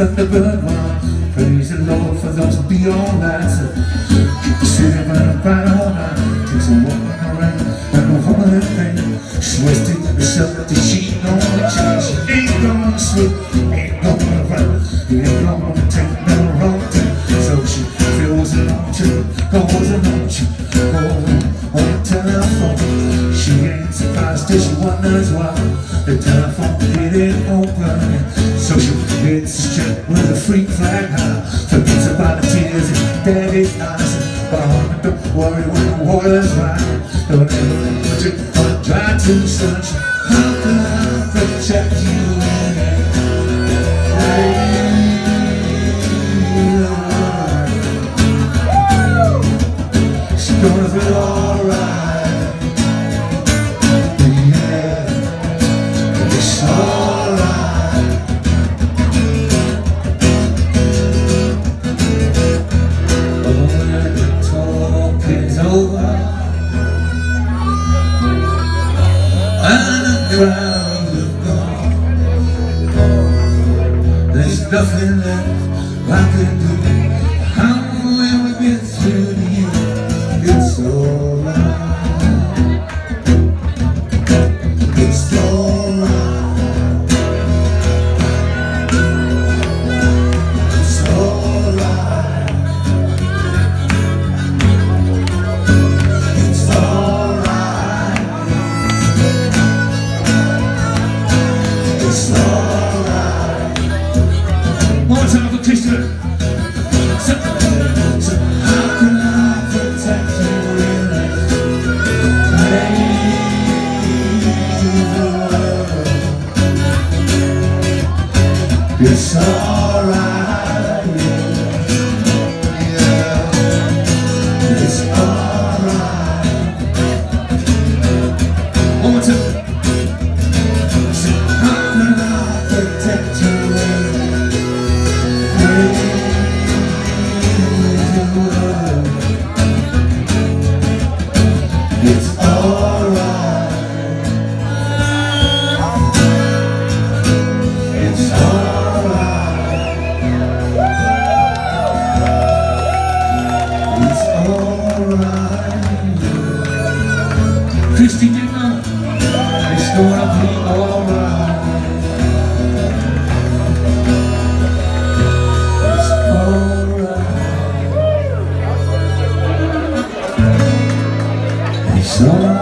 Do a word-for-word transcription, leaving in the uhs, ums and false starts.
Thunderbird one. Praise the Lord for those beyond that. Sitting around right all night, takes a walk on the rain, and a woman thing. She's wasted herself till she don't wanna change. She ain't gonna sleep, ain't gonna run, ain't gonna take no wrong thing. So she feels an option, goes an option, goes on the telephone. She ain't surprised till she wonders why the telephone didn't open. So she hits the strip with a freak flag high, forgets about the tears in daddy's eyes. But don't worry when the water's right, don't ever put you on dry to the sunshine. How can I protect you in it? She's gonna be alright. Yeah, it's alright. But when the talk is over and the crowd is gone, there's nothing left I can do. How will we get through to you? It's alright. It's alright. It's alright. It's alright. It's alright. One more time for Christian. So, so how can I protect you in this crazy world? It's alright, yeah. It's alright. One more time. So how can I protect you in this crazy world? It's alright. It's alright. It's alright. Christy, do you know? It's gonna be alright. It's alright. It's alright.